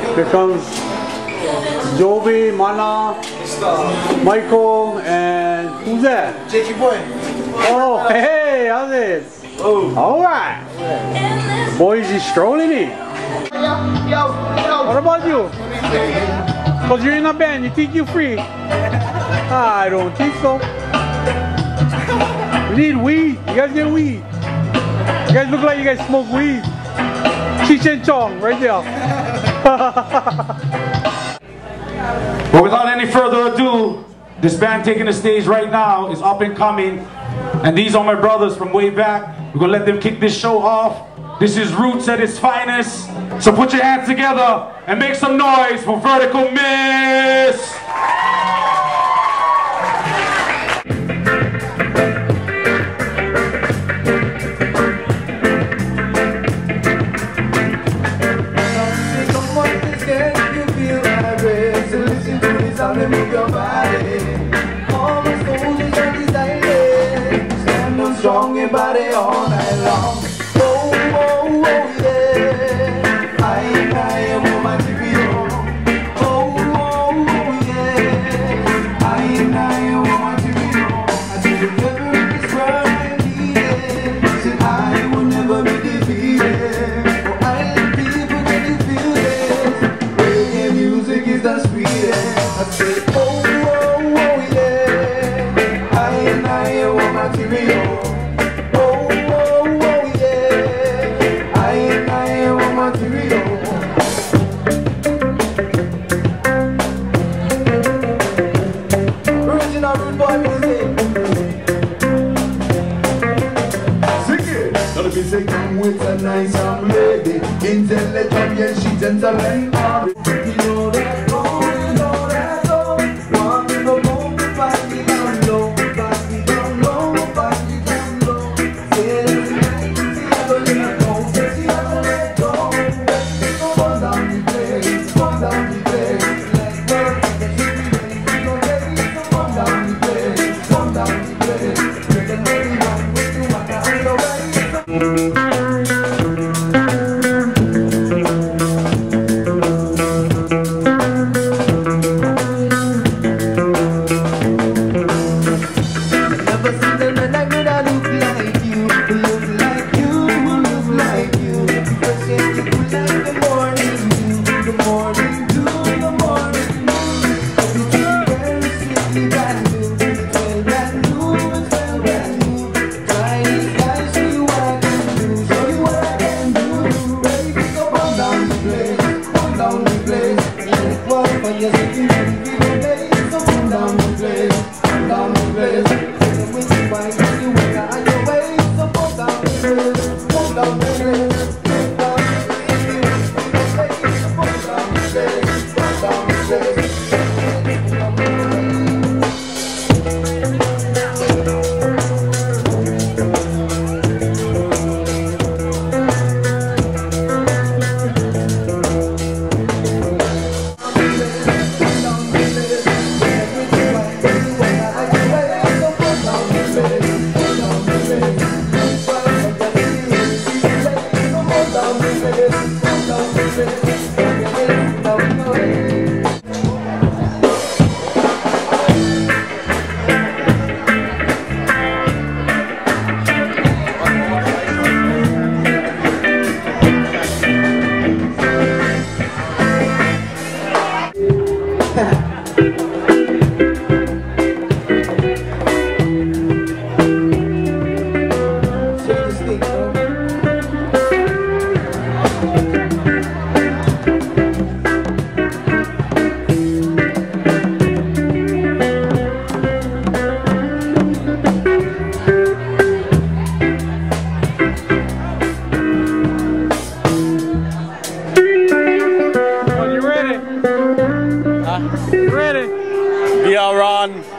Here comes Jovi, Mana, Michael, and who's that? Jakey boy. Oh, hey, how's it? Oh. Alright. Boys, he's strolling in. What about you? Because you're in a band, you think you're free? I don't think so. We need weed. You guys get weed. You guys look like you guys smoke weed. Cheech and Chong, right there. But without any further ado, this band taking the stage right now is up and coming. And these are my brothers from way back. We're gonna let them kick this show off. This is Roots at its finest. So put your hands together and make some noise for Vertical Myst. Strong your body all night long. Oh, oh, oh, yeah. I am woman to be on. Oh, oh, oh, yeah. I am woman to be on. I said the river is running needed. Said I will never be defeated. Oh, island people, can you feel this? Reggae music is the sweetest. I said, oh, oh, oh, yeah. I am woman to be on. With a nice young lady, intelligent, yes, she's gentle and hard. You know that gold, you know that gold. Want to go home, body down low, body down low, body down low. Say that tonight, see I go let go, see I go let go. Fall down the place, fall down the place. Let go, get to be ready, go ready. Fall down the place, fall down the place. Get the ready one, with you, I got the way. Ready? We are on